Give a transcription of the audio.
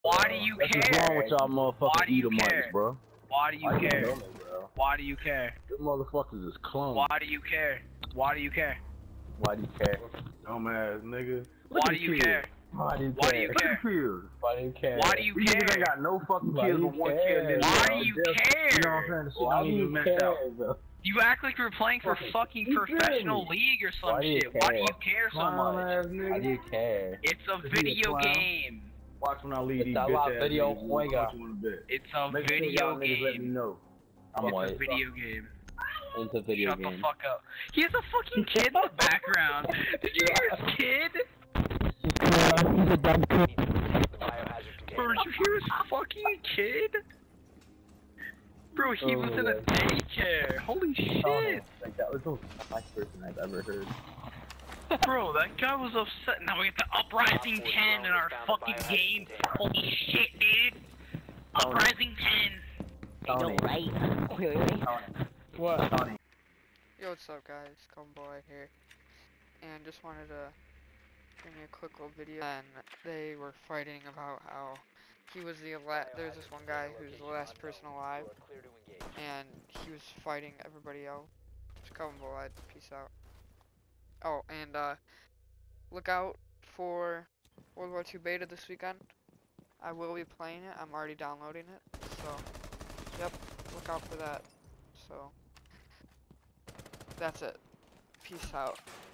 Why do you care? What's wrong with y'all motherfucking Edomites, bro? Why do you care? Why do you care? Them motherfuckers is clones. Why do you care? Why do you care? Why do you care? Dumbass nigga. Why do you care? Why do you Why do you care? Why do you care? Why do you care? Niggas ain't got no fucking kids but one kid. Why do you care? You know what I'm saying? Why do you care, bro? You act like you're playing for fucking professional league or some shit. Why do you care so much? Why do you care? It's a video game. Watch when I leave these bitch ass video niggas. It's a video game. Let me know. It's a video game. It's a video game. Shut the fuck up. He has a fucking kid in the background. Did you hear his kid? He's a dumb kid. Bro, did you hear his fucking kid? Bro, he was in a daycare. Holy shit. That was the last person I've ever heard. Bro, that guy was upset. Now we get the Uprising 10 in our fucking game. Holy shit, dude. Uprising 10. Tony. Right? What? Tony. Yo, what's up guys, Boy here, and just wanted to bring you a quick little video. And they were fighting about how he was the last, there's this one guy who's the last person alive, and he was fighting everybody else. Just Boy, peace out. Oh, and look out for World War II beta this weekend. I will be playing it, I'm already downloading it, so, yep, look out for that. So, that's it. Peace out.